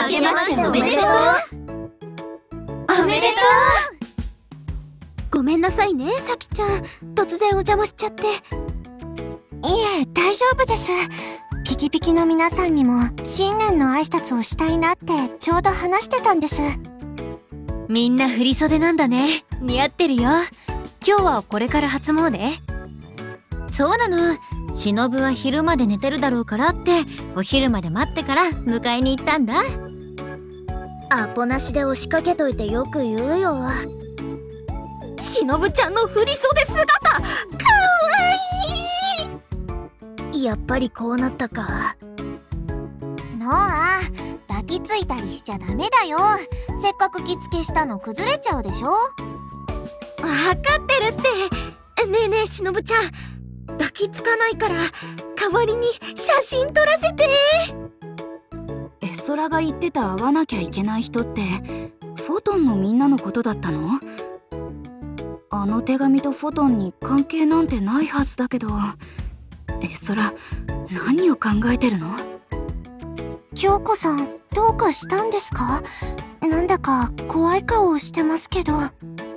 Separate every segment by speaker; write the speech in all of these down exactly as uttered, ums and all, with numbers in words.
Speaker 1: あけましておめでとう。おめでと
Speaker 2: う。ごめんなさいね、さきちゃん。突然お邪魔しちゃって。い
Speaker 3: え、大丈夫です。ピキピキの皆さんにも新年の挨拶をしたいなってちょうど話してたんです。
Speaker 4: みんな振り袖なんだね。似合ってるよ。今日はこれから初詣？
Speaker 1: そうなの。忍は昼まで寝てるだろうからってお昼まで待ってから迎えに行ったんだ。
Speaker 2: アポなしで押しかけといてよく言うよ。
Speaker 4: 忍ちゃんの振り袖姿かわ
Speaker 2: いい。やっぱりこうなったか。
Speaker 3: ノア、抱きついたりしちゃダメだよ。せっかく着付けしたの崩れちゃうでしょ。
Speaker 2: わかってるって。ねえねえ、忍ちゃん、抱きつかないから代わりに写真撮らせて。
Speaker 5: エソラが言ってた会わなきゃいけない人ってフォトンのみんなのことだったの？あの手紙とフォトンに関係なんてないはずだけど、エソラ何を考えてるの？
Speaker 3: 京子さん、どうかしたんですか？なんだか怖い顔をしてますけど。
Speaker 5: う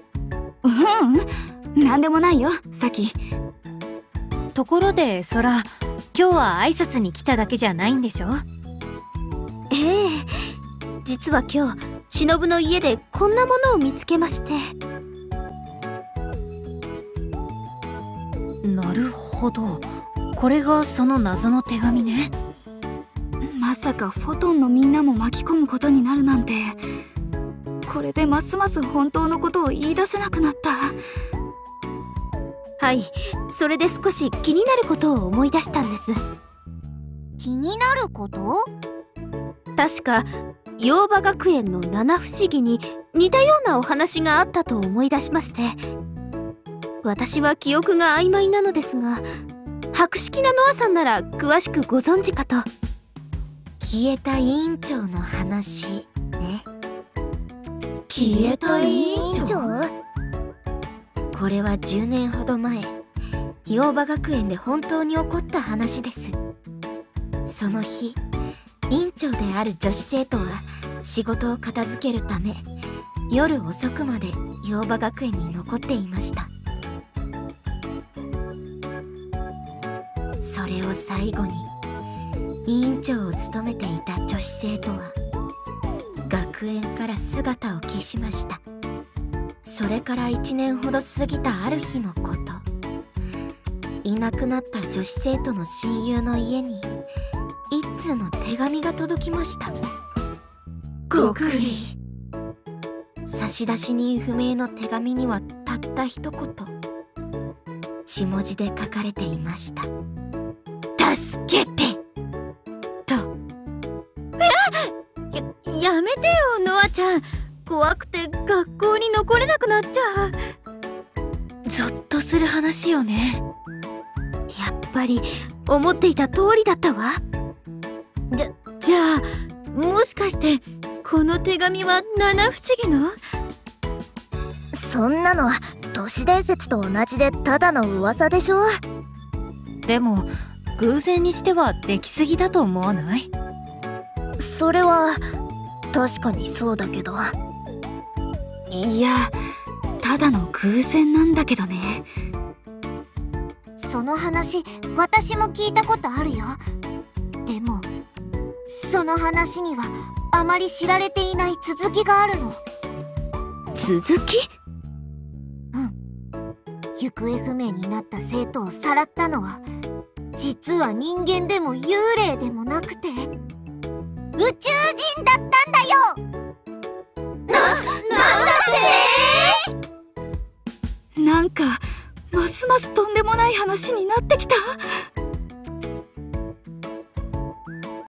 Speaker 5: うん、なんでもないよ、サキ。
Speaker 4: ところでソラ、今日は挨拶に来ただけじゃないんでしょ？
Speaker 2: ええ、実は今日忍の家でこんなものを見つけまして。
Speaker 4: なるほど、これがその謎の手紙ね。
Speaker 5: まさかフォトンのみんなも巻き込むことになるなんて。これでますます本当のことを言い出せなくなった。
Speaker 2: はい、それで少し気になることを思い出したんです。
Speaker 3: 気になること？
Speaker 2: 確か妖場学園の七不思議に似たようなお話があったと思い出しまして、私は記憶が曖昧なのですが、博識なノアさんなら詳しくご存知かと。
Speaker 1: 消えた委員長の話ね。
Speaker 2: 消えた委員長？
Speaker 1: これはじゅうねんほど前、妖場学園で本当に起こった話です。その日、委員長である女子生徒は仕事を片付けるため夜遅くまで妖場学園に残っていました。それを最後に委員長を務めていた女子生徒は学園から姿を消しました。それからいちねんほど過ぎたある日のこと、いなくなった女子生徒の親友の家に一通の手紙が届きました。
Speaker 2: ごくり。
Speaker 1: 差出人不明の手紙にはたった一言、血文字で書かれていました。助けてと。
Speaker 2: や、やめてよ、ノアちゃん。怖くて学校に残れなくなっちゃう。
Speaker 4: ゾッとする話よね。
Speaker 2: やっぱり思っていた通りだったわ。じゃ、じゃあもしかしてこの手紙は七不思議の？そんなの都市伝説と同じでただの噂でしょ。
Speaker 4: でも偶然にしてはできすぎだと思わない？
Speaker 2: それは確かにそうだけど。
Speaker 5: いや、ただの偶然なんだけどね。
Speaker 3: その話、私も聞いたことあるよ。でもその話にはあまり知られていない続きがあるの。
Speaker 2: 続き？
Speaker 3: うん。行方不明になった生徒をさらったのは実は人間でも幽霊でもなくて宇宙人だったんだよ。
Speaker 2: な、なんだって？
Speaker 5: なんかますますとんでもない話になってきた。